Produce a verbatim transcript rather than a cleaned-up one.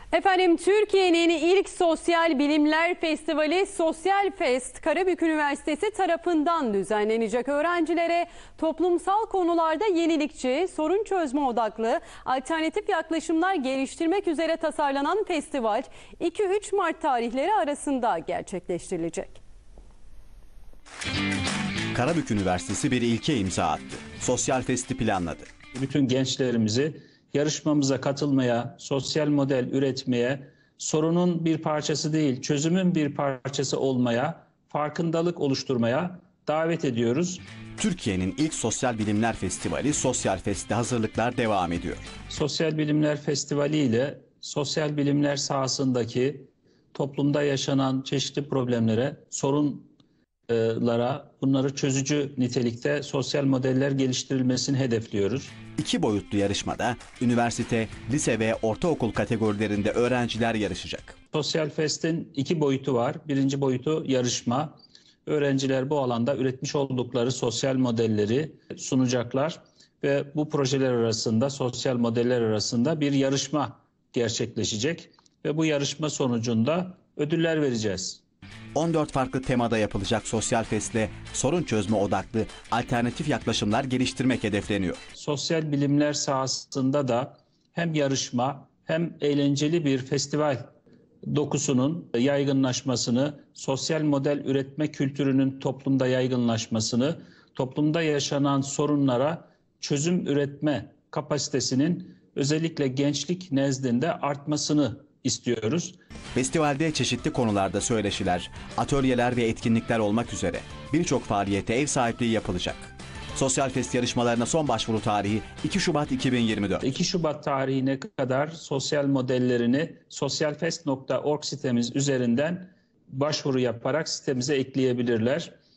Efendim, Türkiye'nin ilk sosyal bilimler festivali Sosyal Fest, Karabük Üniversitesi tarafından düzenlenecek. Öğrencilere toplumsal konularda yenilikçi, sorun çözme odaklı, alternatif yaklaşımlar geliştirmek üzere tasarlanan festival iki üç Mart tarihleri arasında gerçekleştirilecek. Karabük Üniversitesi bir ilke imza attı. Sosyal Fest'i planladı. Bütün gençlerimizi yarışmamıza katılmaya, sosyal model üretmeye, sorunun bir parçası değil, çözümün bir parçası olmaya, farkındalık oluşturmaya davet ediyoruz. Türkiye'nin ilk Sosyal Bilimler Festivali Sosyal Fest'te hazırlıklar devam ediyor. Sosyal Bilimler Festivali ile sosyal bilimler sahasındaki toplumda yaşanan çeşitli problemlere, sorunlara, bunları çözücü nitelikte sosyal modeller geliştirilmesini hedefliyoruz. İki boyutlu yarışmada üniversite, lise ve ortaokul kategorilerinde öğrenciler yarışacak. Sosyal Fest'in iki boyutu var. Birinci boyutu yarışma. Öğrenciler bu alanda üretmiş oldukları sosyal modelleri sunacaklar ve bu projeler arasında, sosyal modeller arasında bir yarışma gerçekleşecek ve bu yarışma sonucunda ödüller vereceğiz. on dört farklı temada yapılacak Sosyal Fest'le sorun çözme odaklı alternatif yaklaşımlar geliştirmek hedefleniyor. Sosyal bilimler sahasında da hem yarışma hem eğlenceli bir festival dokusunun yaygınlaşmasını, sosyal model üretme kültürünün toplumda yaygınlaşmasını, toplumda yaşanan sorunlara çözüm üretme kapasitesinin özellikle gençlik nezdinde artmasını istiyoruz. Festivalde çeşitli konularda söyleşiler, atölyeler ve etkinlikler olmak üzere birçok faaliyete ev sahipliği yapılacak. Sosyal Fest yarışmalarına son başvuru tarihi iki Şubat iki bin yirmi dört. iki Şubat tarihine kadar sosyal modellerini sosyalfest nokta org sitemiz üzerinden başvuru yaparak sitemize ekleyebilirler.